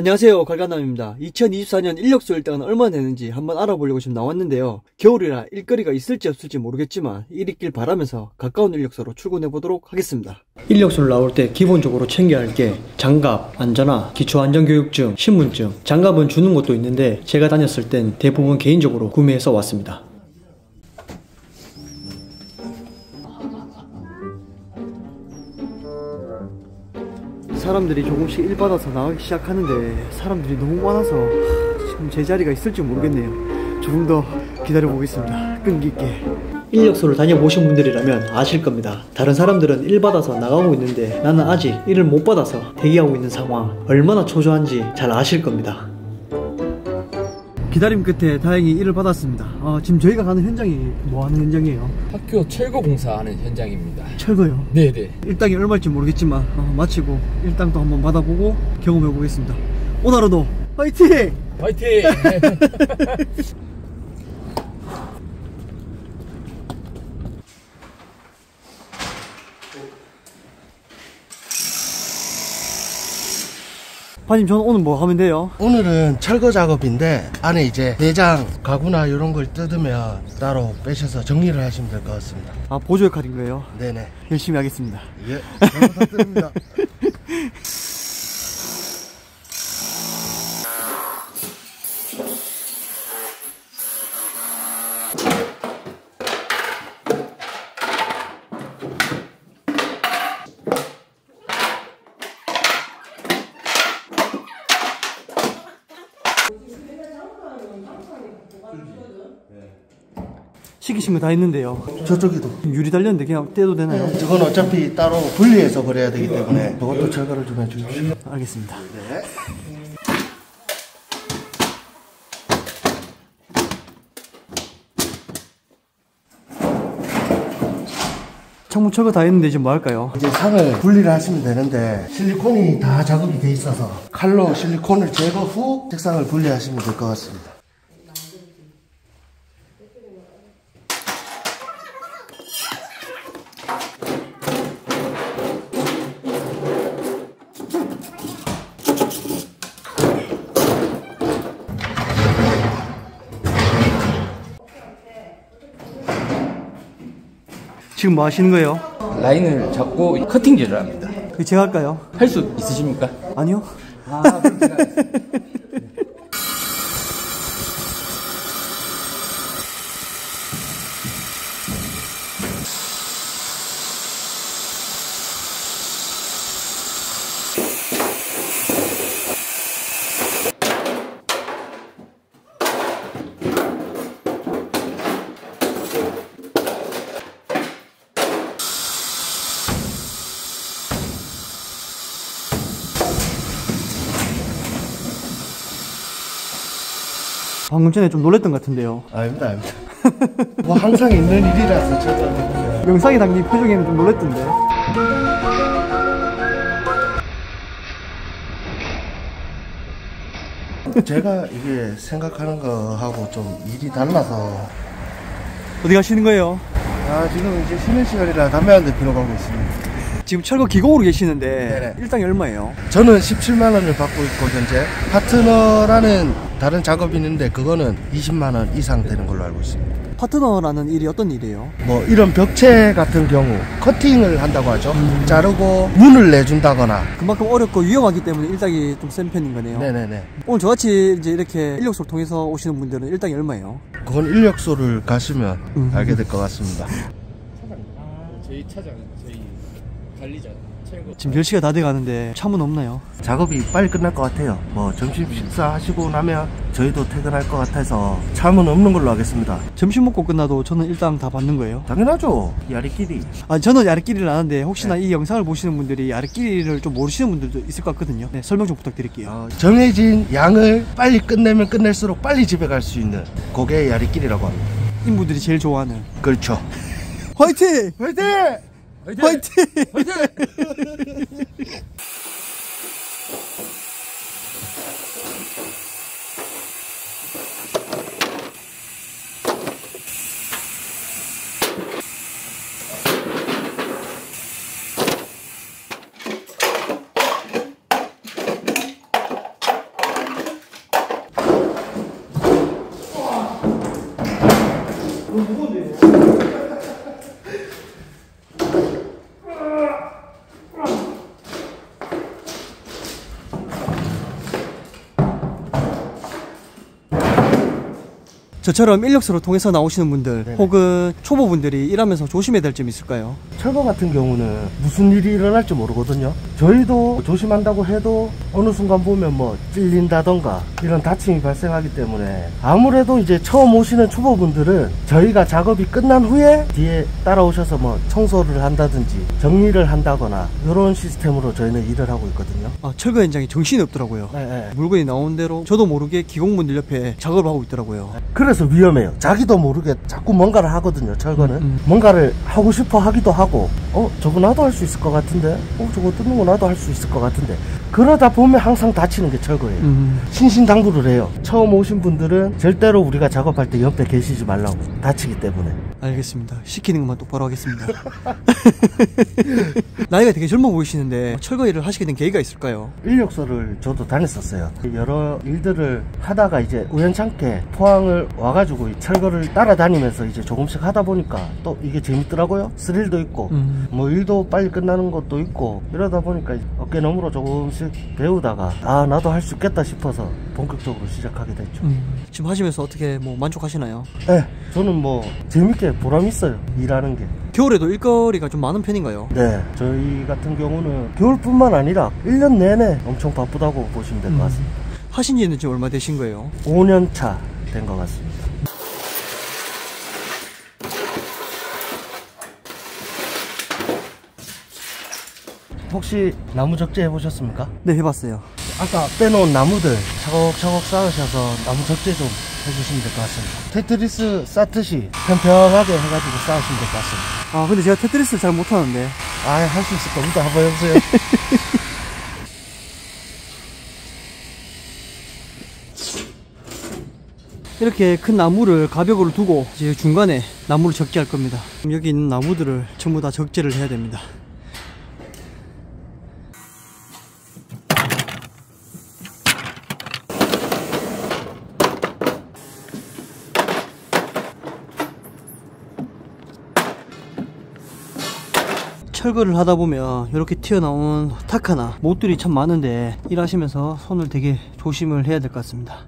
안녕하세요, 갈간남입니다. 2024년 인력수 일당은 얼마나 되는지 한번 알아보려고 지금 나왔는데요. 겨울이라 일거리가 있을지 없을지 모르겠지만 일 있길 바라면서 가까운 인력소로 출근해 보도록 하겠습니다. 인력소를 나올 때 기본적으로 챙겨야 할 게 장갑, 안전화, 기초안전교육증, 신분증. 장갑은 주는 것도 있는데 제가 다녔을 땐 대부분 개인적으로 구매해서 왔습니다. 사람들이 조금씩 일 받아서 나가기 시작하는데 사람들이 너무 많아서 지금 제 자리가 있을지 모르겠네요. 조금 더 기다려 보겠습니다. 끈기 있게. 인력소를 다녀보신 분들이라면 아실 겁니다. 다른 사람들은 일 받아서 나가고 있는데 나는 아직 일을 못 받아서 대기하고 있는 상황, 얼마나 초조한지 잘 아실 겁니다. 기다림 끝에 다행히 일을 받았습니다. 지금 저희가 가는 현장이 뭐 하는 현장이에요? 학교 철거 공사하는 현장입니다. 철거요? 네네. 일당이 얼마일지 모르겠지만 마치고 일당도 한번 받아보고 경험해 보겠습니다. 오늘 하루도 화이팅! 화이팅! 파님, 저는 오늘 뭐 하면 돼요? 오늘은 철거 작업인데 안에 이제 내장, 가구나 이런 걸 뜯으면 따로 빼셔서 정리를 하시면 될 것 같습니다. 보조 역할인 거예요? 네네. 열심히 하겠습니다. 예, 잘 부탁드립니다. 시키신 거 다 했는데요. 저쪽에도 유리 달렸는데 그냥 떼도 되나요? 네, 저건 어차피 따로 분리해서 버려야 되기 때문에 그것도 철거를 좀 해주십시오. 알겠습니다. 네. 창문 철거 다 했는데 이제 뭐 할까요? 이제 상을 분리를 하시면 되는데 실리콘이 다 작업이 돼 있어서 칼로 실리콘을 제거 후 색상을 분리하시면 될 것 같습니다. 지금 뭐 하시는 거예요? 라인을 잡고 커팅질을 합니다. 그 제가 할까요? 할 수 있으십니까? 아니요. 그럼 제가 방금 전에 좀 놀랬던 것 같은데요. 아닙니다. 뭐 항상 있는 일이라서 저도 영상에 담긴 표정에는 좀 놀랬던데. 제가 이게 생각하는 거하고 좀 일이 달라서. 어디 가시는 거예요? 지금 이제 쉬는 시간이라 담배 한 대 피러 가고 있습니다. 지금 철거 기공으로 계시는데 네네. 일당이 얼마예요? 저는 17만원을 받고 있고 현재 파트너라는 다른 작업이 있는데 그거는 20만원 이상 되는 걸로 알고 있습니다. 파트너라는 일이 어떤 일이에요? 뭐 이런 벽체 같은 경우 커팅을 한다고 하죠. 자르고 문을 내준다거나. 그만큼 어렵고 위험하기 때문에 일당이 좀 센 편인 거네요. 네네네. 오늘 저같이 이제 이렇게 인력소를 통해서 오시는 분들은 일당이 얼마예요? 그건 인력소를 가시면 알게 될 것 같습니다. 저희 차장, 저희 관리자 철거. 지금 10시가 다 돼가는데 차문 없나요? 작업이 빨리 끝날 것 같아요. 뭐 점심 식사하시고 나면 저희도 퇴근할 것 같아서 참은 없는 걸로 하겠습니다. 점심 먹고 끝나도 저는 일당 다 받는 거예요? 당연하죠. 야리끼리. 저는 야르끼리를 아는데 혹시나 이 영상을 보시는 분들이 야르끼리를 좀 모르시는 분들도 있을 것 같거든요. 네, 설명 좀 부탁드릴게요. 정해진 양을 빨리 끝내면 끝낼수록 빨리 집에 갈 수 있는 그게 야리끼리라고 합니다. 인분들이 제일 좋아하는. 그렇죠. 화이팅! 화이팅! 화이팅! 화이팅! 화이팅! 저처럼 인력서를 통해서 나오시는 분들 네네. 혹은 초보분들이 일하면서 조심해야 될 점이 있을까요? 철거 같은 경우는 무슨 일이 일어날지 모르거든요. 저희도 조심한다고 해도 어느 순간 보면 뭐 찔린다던가 이런 다침이 발생하기 때문에 아무래도 이제 처음 오시는 초보분들은 저희가 작업이 끝난 후에 뒤에 따라오셔서 뭐 청소를 한다든지 정리를 한다거나 이런 시스템으로 저희는 일을 하고 있거든요. 아, 철거 현장에 정신이 없더라고요. 네. 물건이 나온 대로 저도 모르게 기공분들 옆에 작업을 하고 있더라고요. 그래서 위험해요. 자기도 모르게 자꾸 뭔가를 하거든요. 철거는 뭔가를 하고 싶어 하기도 하고 저거 나도 할 수 있을 것 같은데 저거 뜯는 거 나도 할 수 있을 것 같은데 그러다 보면 항상 다치는 게 철거예요. 신신당부를 해요. 처음 오신 분들은 절대로 우리가 작업할 때 옆에 계시지 말라고, 다치기 때문에. 알겠습니다. 시키는 것만 똑바로 하겠습니다. 나이가 되게 젊어 보이시는데 철거 일을 하시게 된 계기가 있을까요? 인력소를 저도 다녔었어요. 여러 일들을 하다가 이제 우연찮게 포항을 와가지고 철거를 따라다니면서 이제 조금씩 하다 보니까 또 이게 재밌더라고요. 스릴도 있고 뭐 일도 빨리 끝나는 것도 있고 이러다 보니까 어깨너머로 조금씩 배우다가 나도 할 수 있겠다 싶어서 본격적으로 시작하게 됐죠. 지금 하시면서 어떻게 뭐 만족하시나요? 네, 저는 뭐 재밌게 보람 있어요. 일하는 게. 겨울에도 일거리가 좀 많은 편인가요? 네, 저희 같은 경우는 겨울뿐만 아니라 1년 내내 엄청 바쁘다고 보시면 될 것 같습니다. 하신 지는 지금 얼마 되신 거예요? 5년 차 된 것 같습니다. 혹시 나무 적재 해보셨습니까? 네, 해봤어요. 아까 빼놓은 나무들 차곡차곡 쌓으셔서 나무 적재 좀 해주시면 될 것 같습니다. 테트리스 쌓듯이 평평하게 해가지고 쌓으시면 될 것 같습니다. 아, 근데 제가 테트리스를 잘 못하는데. 할 수 있을 겁니다. 한번 해보세요. 이렇게 큰 나무를 가벽으로 두고 이제 중간에 나무를 적재할 겁니다. 여기 있는 나무들을 전부 다 적재를 해야 됩니다. 철거를 하다 보면 이렇게 튀어나온 탁하나 못들이 참 많은데 일하시면서 손을 되게 조심을 해야 될 것 같습니다.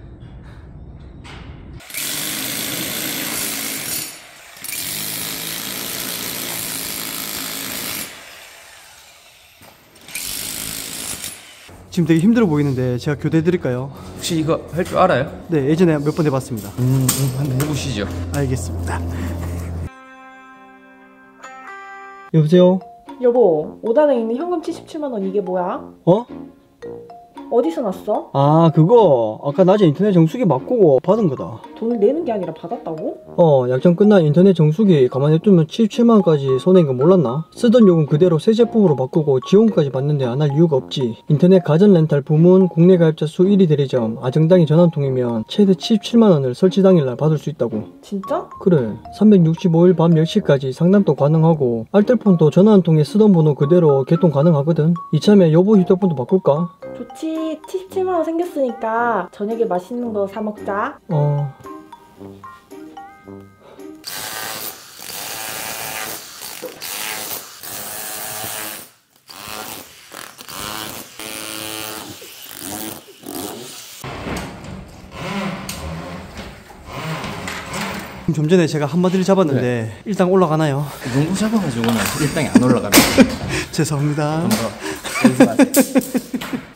지금 되게 힘들어 보이는데 제가 교대 드릴까요? 혹시 이거 할 줄 알아요? 네, 예전에 몇 번 해봤습니다. 한번 해보시죠. 알겠습니다. 여보세요? 여보, 5단에 있는 현금 77만원 이게 뭐야? 어? 어디서 났어? 아, 그거 아까 낮에 인터넷 정수기 바꾸고 받은 거다. 돈을 내는 게 아니라 받았다고? 약정 끝난 인터넷 정수기 가만히 두면 77만원까지 손해인 거 몰랐나? 쓰던 요금 그대로 새 제품으로 바꾸고 지원까지 받는데 안 할 이유가 없지. 인터넷 가전 렌탈 부문 국내 가입자 수 1위 대리점 아정당이 전화통이면 최대 77만원을 설치 당일날 받을 수 있다고. 진짜? 그래, 365일 밤 10시까지 상담도 가능하고 알뜰폰도 전화 한 통에 쓰던 번호 그대로 개통 가능하거든. 이참에 여보 휴대폰도 바꿀까? 좋지. 77만원 생겼으니까 저녁에 맛있는 거 사 먹자. 좀 전에 제가 한마디를 잡았는데 네. 일단 올라가나요? 이 정도 잡아가지고는 일당이 안 올라갑니다. 죄송합니다. 한번 연습하세요.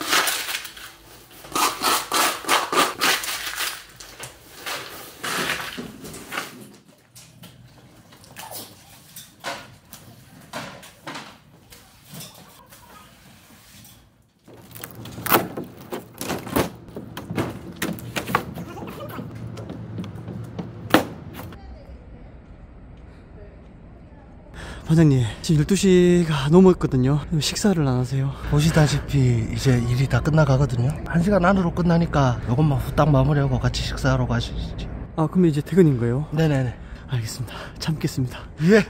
반장님, 지금 12시가 넘었거든요. 식사를 안 하세요? 보시다시피 이제 일이 다 끝나가거든요. 1시간 안으로 끝나니까 요것만 후딱 마무리하고 같이 식사하러 가시지. 아, 그럼 이제 퇴근인 거예요? 네네네. 알겠습니다. 참겠습니다. 예.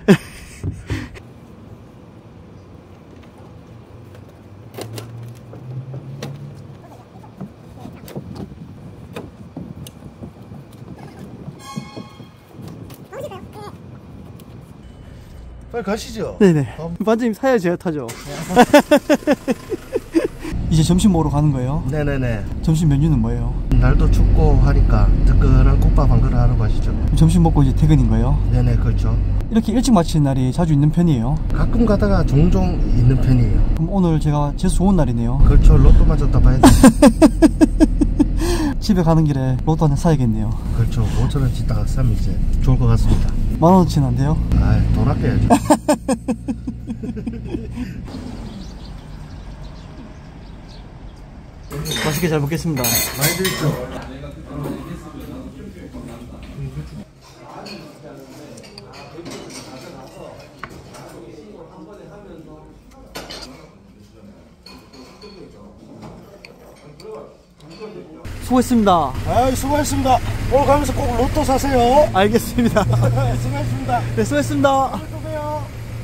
빨리 가시죠. 네네. 반장님 사야 제가 타죠. 이제 점심 먹으러 가는 거예요? 네네네. 점심 메뉴는 뭐예요? 날도 춥고 하니까 뜨끈한 국밥 한 그릇 하러 가시죠. 점심 먹고 이제 퇴근인 거예요? 네네, 그렇죠. 이렇게 일찍 마치는 날이 자주 있는 편이에요? 가끔 가다가 종종 있는 편이에요. 그럼 오늘 제가 재수 좋은 날이네요. 그렇죠. 로또 맞았다 봐야 돼. 집에 가는 길에 로또 하나 사야겠네요. 그렇죠. 5,000원치 딱 사면 이제 좋을 것 같습니다. 10,000원치는 안 돼요? 아, 돈 아껴야죠. 맛있게 잘 먹겠습니다. 많이 드십시오. 수고했습니다. 아, 수고하셨습니다. 오늘 가면서 꼭 로또 사세요. 알겠습니다. 수고하셨습니다. 네, 수고했습니다. 또 봬요.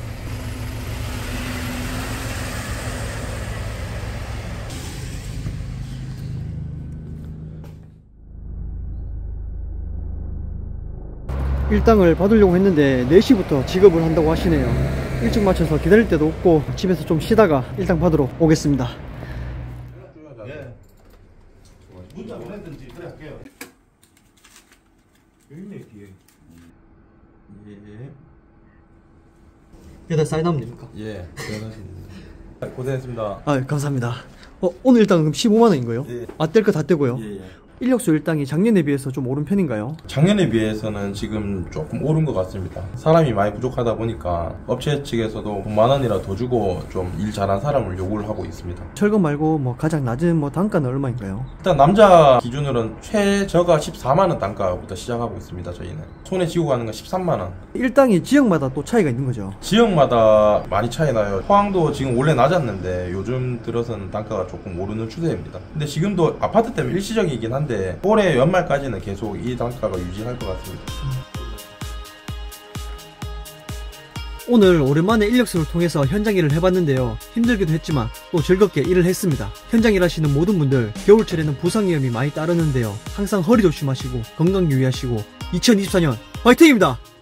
일당을 받으려고 했는데 4시부터 지급을 한다고 하시네요. 일찍 맞춰서 기다릴 때도 없고 집에서 좀 쉬다가 일당 받으러 오겠습니다. 문자 보내든지 그래 할게요. 여기네 뒤에. 여기다 사인하면 됩니까? 예. 고생하셨습니다. 고생했습니다. 아, 감사합니다. 오늘 일당 그럼 15만원인 거예요? 예. 아, 뗄 거 다 떼고요? 예. 인력수 일당이 작년에 비해서 좀 오른 편인가요? 작년에 비해서는 지금 조금 오른 것 같습니다. 사람이 많이 부족하다 보니까 업체 측에서도 9만원이라 더 주고 좀 일 잘한 사람을 요구를 하고 있습니다. 철거 말고 뭐 가장 낮은 뭐 단가는 얼마인가요? 일단 남자 기준으로는 최저가 14만원 단가부터 시작하고 있습니다. 저희는 손에 쥐고 가는 건 13만원. 일당이 지역마다 또 차이가 있는 거죠? 지역마다 많이 차이 나요. 포항도 지금 원래 낮았는데 요즘 들어서는 단가가 조금 오르는 추세입니다. 근데 지금도 아파트 때문에 일시적이긴 한데 올해 연말까지는 계속 이 단가가 유지할 것 같습니다. 오늘 오랜만에 인력수를 통해서 현장 일을 해봤는데요. 힘들기도 했지만 또 즐겁게 일을 했습니다. 현장 일하시는 모든 분들 겨울철에는 부상 위험이 많이 따르는데요. 항상 허리 조심하시고 건강 유의하시고 2024년 화이팅입니다!